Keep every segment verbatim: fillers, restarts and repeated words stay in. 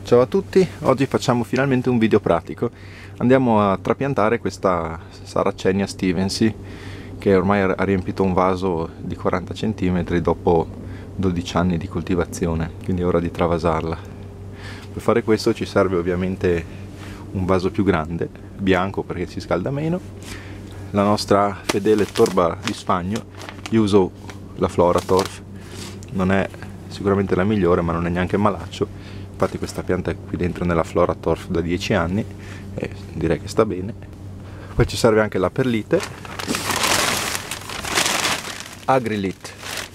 Ciao a tutti, oggi facciamo finalmente un video pratico. Andiamo a trapiantare questa Sarracenia Stevensy che ormai ha riempito un vaso di quaranta centimetri dopo dodici anni di coltivazione, quindi è ora di travasarla. Per fare questo ci serve ovviamente un vaso più grande, bianco perché si scalda meno, la nostra fedele torba di sfagno. Io uso la Floratorf, non è sicuramente la migliore ma non è neanche malaccio. Infatti questa pianta è qui dentro nella Floratorf da dieci anni e direi che sta bene. Poi ci serve anche la perlite Agrilit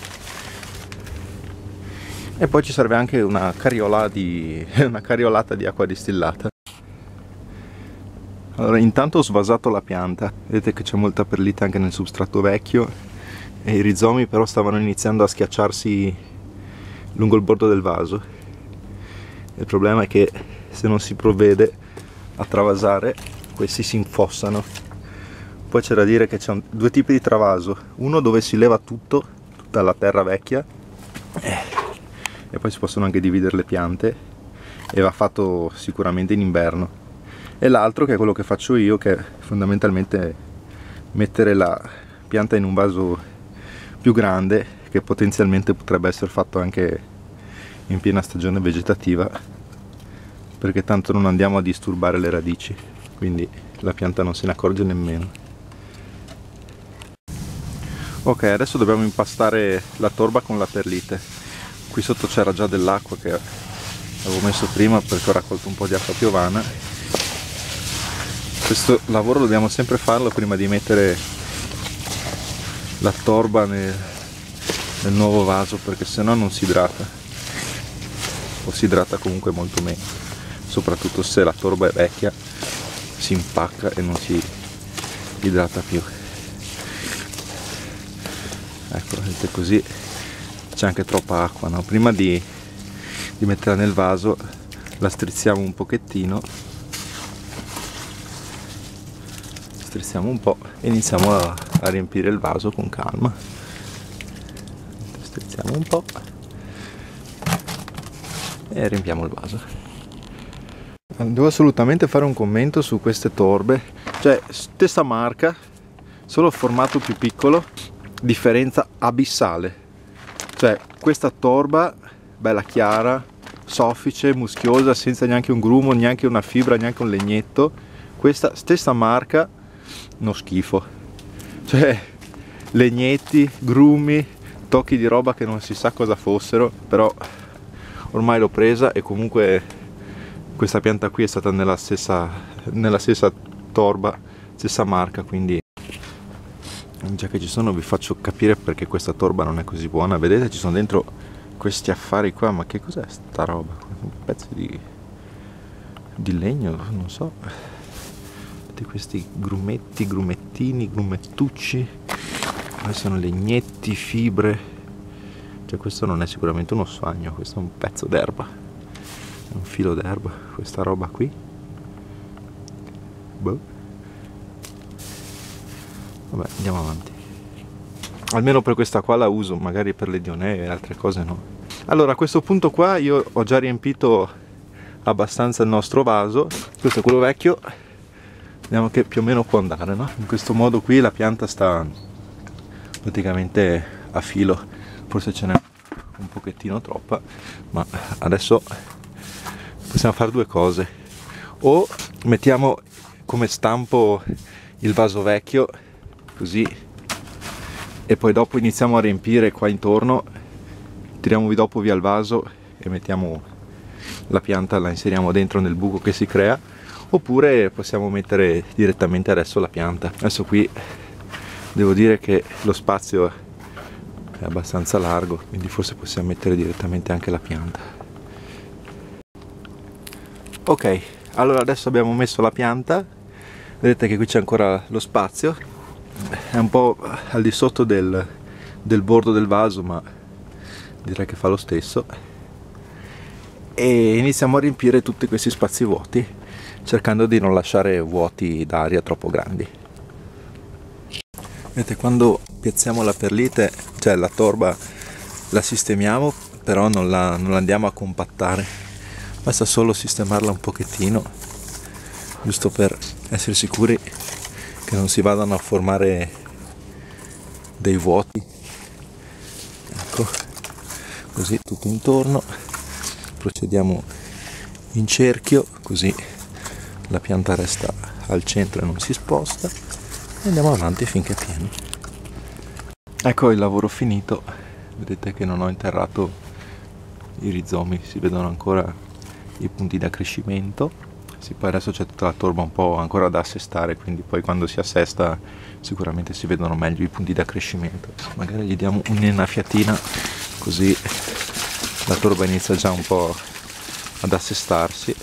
e poi ci serve anche una carriola di una carriolata di acqua distillata. Allora, intanto ho svasato la pianta, vedete che c'è molta perlite anche nel substrato vecchio e i rizomi però stavano iniziando a schiacciarsi lungo il bordo del vaso. Il problema è che se non si provvede a travasare questi si infossano. Poi c'è da dire che c'è due tipi di travaso, uno dove si leva tutto, tutta la terra vecchia e poi si possono anche dividere le piante e va fatto sicuramente in inverno, e l'altro che è quello che faccio io, che è fondamentalmente mettere la pianta in un vaso più grande, che potenzialmente potrebbe essere fatto anche in piena stagione vegetativa, perché tanto non andiamo a disturbare le radici, quindi la pianta non se ne accorge nemmeno. Ok, adesso dobbiamo impastare la torba con la perlite. Qui sotto c'era già dell'acqua che avevo messo prima perché ho raccolto un po' di acqua piovana. Questo lavoro dobbiamo sempre farlo prima di mettere la torba nel, nel nuovo vaso, perché sennò non si idrata, o si idrata comunque molto meno, soprattutto se la torba è vecchia, si impacca e non si idrata più. Ecco, vedete, così c'è anche troppa acqua, no? Prima di, di metterla nel vaso la strizziamo un pochettino, strizziamo un po' e iniziamo a, a riempire il vaso con calma. Strizziamo un po' e riempiamo il vaso. Devo assolutamente fare un commento su queste torbe, cioè stessa marca, solo formato più piccolo, differenza abissale. Cioè questa torba bella chiara, soffice, muschiosa, senza neanche un grumo, neanche una fibra, neanche un legnetto. Questa stessa marca, uno schifo, cioè legnetti, grumi, tocchi di roba che non si sa cosa fossero, però ormai l'ho presa e comunque questa pianta qui è stata nella stessa, nella stessa torba, stessa marca, quindi già che ci sono vi faccio capire perché questa torba non è così buona. Vedete, ci sono dentro questi affari qua, ma che cos'è sta roba? Un pezzo di, di legno, non so. Vedete questi grumetti, grumettini, grumettucci, poi sono legnetti, fibre. Cioè questo non è sicuramente uno sfagno, questo è un pezzo d'erba, un filo d'erba, questa roba qui. Boh. Vabbè, andiamo avanti. Almeno per questa qua la uso, magari per le dionee e altre cose no. Allora, a questo punto qua io ho già riempito abbastanza il nostro vaso. Questo è quello vecchio, vediamo che più o meno può andare, no? In questo modo qui la pianta sta praticamente a filo. Forse ce n'è un pochettino troppa, ma adesso possiamo fare due cose: o mettiamo come stampo il vaso vecchio così e poi dopo iniziamo a riempire qua intorno, tiriamo dopo via il vaso e mettiamo la pianta, la inseriamo dentro nel buco che si crea, oppure possiamo mettere direttamente adesso la pianta. Adesso qui devo dire che lo spazio è abbastanza largo, quindi forse possiamo mettere direttamente anche la pianta. Ok, allora adesso abbiamo messo la pianta, vedete che qui c'è ancora lo spazio, è un po' al di sotto del, del bordo del vaso, ma direi che fa lo stesso, e iniziamo a riempire tutti questi spazi vuoti, cercando di non lasciare vuoti d'aria troppo grandi. Vedete, quando piazziamo la perlite, cioè la torba, la sistemiamo, però non la, non la andiamo a compattare, basta solo sistemarla un pochettino, giusto per essere sicuri che non si vadano a formare dei vuoti. Ecco, così tutto intorno, procediamo in cerchio, così la pianta resta al centro e non si sposta, e andiamo avanti finché è pieno. Ecco il lavoro finito, vedete che non ho interrato i rizomi, si vedono ancora i punti da crescimento. Sì, poi adesso c'è tutta la torba un po' ancora da assestare, quindi poi quando si assesta sicuramente si vedono meglio i punti da crescimento. Magari gli diamo un'innaffiatina, così la torba inizia già un po' ad assestarsi.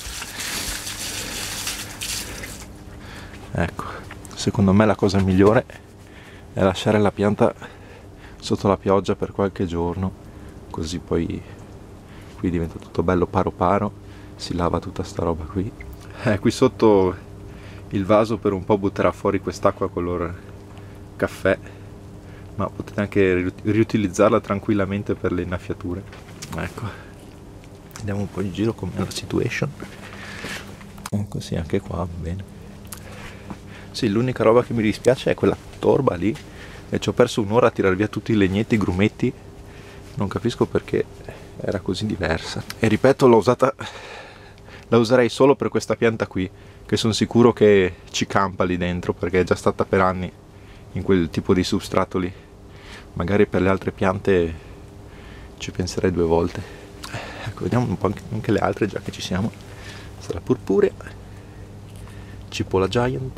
Ecco, secondo me la cosa migliore è lasciare la pianta sotto la pioggia per qualche giorno, così poi qui diventa tutto bello paro paro, si lava tutta sta roba qui. Eh, qui sotto il vaso per un po' butterà fuori quest'acqua color caffè, ma potete anche riutilizzarla tranquillamente per le innaffiature. Ecco, andiamo un po' in giro com'è la situation. Ecco, sì, anche qua va bene. Sì, l'unica roba che mi dispiace è quella torba lì, e ci ho perso un'ora a tirar via tutti i legnetti, i grumetti, non capisco perché era così diversa. E ripeto, l'ho usata, la userei solo per questa pianta qui, che sono sicuro che ci campa lì dentro, perché è già stata per anni in quel tipo di substrato lì. Magari per le altre piante ci penserei due volte. Ecco, vediamo un po' anche, anche le altre, già che ci siamo. Sarà purpurea, cipolla giant,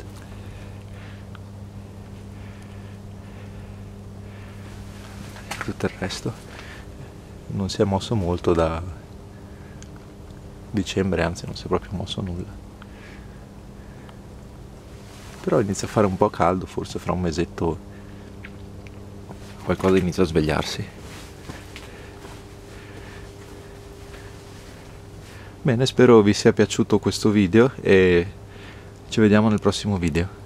tutto il resto non si è mosso molto da dicembre, anzi non si è proprio mosso nulla. Però inizia a fare un po' caldo, forse fra un mesetto qualcosa inizia a svegliarsi. Bene, spero vi sia piaciuto questo video e ci vediamo nel prossimo video.